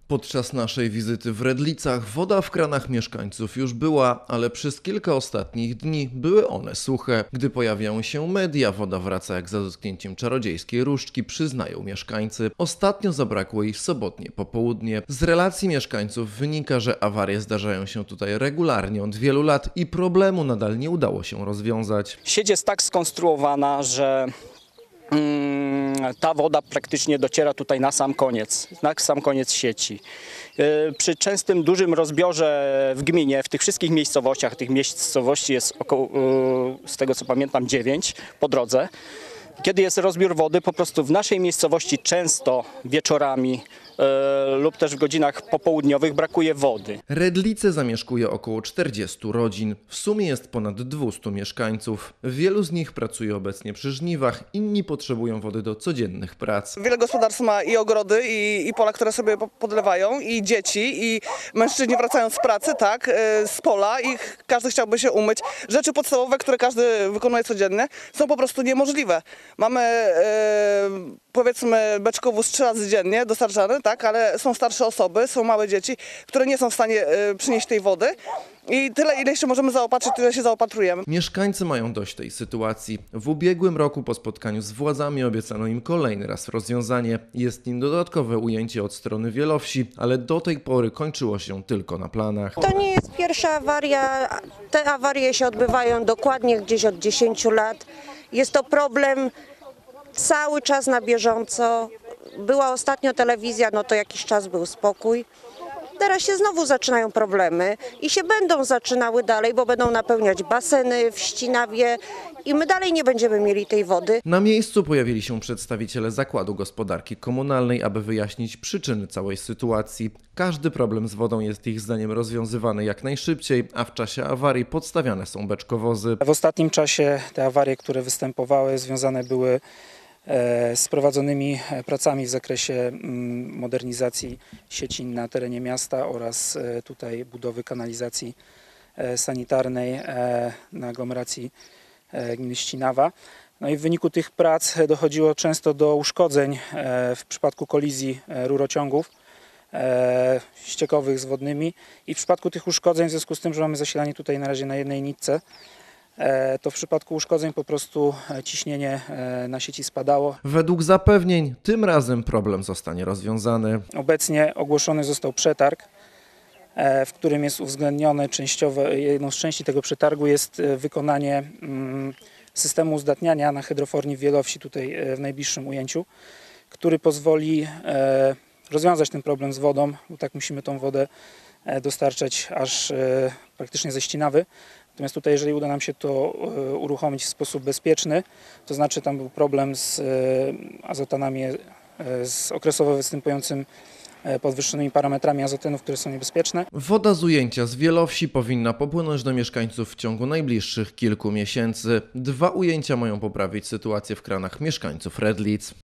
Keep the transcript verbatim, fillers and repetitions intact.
Podczas naszej wizyty w Redlicach woda w kranach mieszkańców już była, ale przez kilka ostatnich dni były one suche. Gdy pojawiają się media, woda wraca jak za dotknięciem czarodziejskiej różdżki, przyznają mieszkańcy. Ostatnio zabrakło jej w sobotnie popołudnie. Z relacji mieszkańców wynika, że awarie zdarzają się tutaj regularnie od wielu lat i problemu nadal nie udało się rozwiązać. Sieć jest tak skonstruowana, że ta woda praktycznie dociera tutaj na sam koniec, na sam koniec sieci. Przy częstym dużym rozbiorze w gminie, w tych wszystkich miejscowościach, tych miejscowości jest około, z tego co pamiętam, dziewięć po drodze. Kiedy jest rozbiór wody, po prostu w naszej miejscowości często wieczorami e, lub też w godzinach popołudniowych brakuje wody. Redlice zamieszkuje około czterdziestu rodzin. W sumie jest ponad dwustu mieszkańców. Wielu z nich pracuje obecnie przy żniwach, inni potrzebują wody do codziennych prac. Wiele gospodarstw ma i ogrody, i, i pola, które sobie podlewają, i dzieci, i mężczyźni wracają z pracy, tak, z pola i każdy chciałby się umyć. Rzeczy podstawowe, które każdy wykonuje codziennie, są po prostu niemożliwe. Mamy e, powiedzmy beczkowóz trzy razy dziennie dostarczany, tak, ale są starsze osoby, są małe dzieci, które nie są w stanie e, przynieść tej wody. I tyle, ile jeszcze możemy zaopatrzyć, tyle się zaopatrujemy. Mieszkańcy mają dość tej sytuacji. W ubiegłym roku po spotkaniu z władzami obiecano im kolejny raz rozwiązanie. Jest nim dodatkowe ujęcie od strony Wielowsi, ale do tej pory kończyło się tylko na planach. To nie jest pierwsza awaria. Te awarie się odbywają dokładnie gdzieś od dziesięciu lat. Jest to problem cały czas na bieżąco. Była ostatnio telewizja, no to jakiś czas był spokój. Teraz się znowu zaczynają problemy i się będą zaczynały dalej, bo będą napełniać baseny w Ścinawie i my dalej nie będziemy mieli tej wody. Na miejscu pojawili się przedstawiciele Zakładu Gospodarki Komunalnej, aby wyjaśnić przyczyny całej sytuacji. Każdy problem z wodą jest ich zdaniem rozwiązywany jak najszybciej, a w czasie awarii podstawiane są beczkowozy. W ostatnim czasie te awarie, które występowały, związane były z prowadzonymi pracami w zakresie modernizacji sieci na terenie miasta oraz tutaj budowy kanalizacji sanitarnej na aglomeracji gminy Ścinawa. No i w wyniku tych prac dochodziło często do uszkodzeń w przypadku kolizji rurociągów ściekowych z wodnymi i w przypadku tych uszkodzeń, w związku z tym, że mamy zasilanie tutaj na razie na jednej nitce, to w przypadku uszkodzeń po prostu ciśnienie na sieci spadało. Według zapewnień tym razem problem zostanie rozwiązany. Obecnie ogłoszony został przetarg, w którym jest uwzględnione częściowo, jedną z części tego przetargu jest wykonanie systemu uzdatniania na hydroforni w Wielowsi tutaj w najbliższym ujęciu, który pozwoli rozwiązać ten problem z wodą, bo tak musimy tą wodę dostarczać aż praktycznie ze Ścinawy. Natomiast tutaj, jeżeli uda nam się to uruchomić w sposób bezpieczny, to znaczy tam był problem z azotanami, z okresowo występującym podwyższonymi parametrami azotenów, które są niebezpieczne. Woda z ujęcia z Wielowsi powinna popłynąć do mieszkańców w ciągu najbliższych kilku miesięcy. Dwa ujęcia mają poprawić sytuację w kranach mieszkańców Redlic.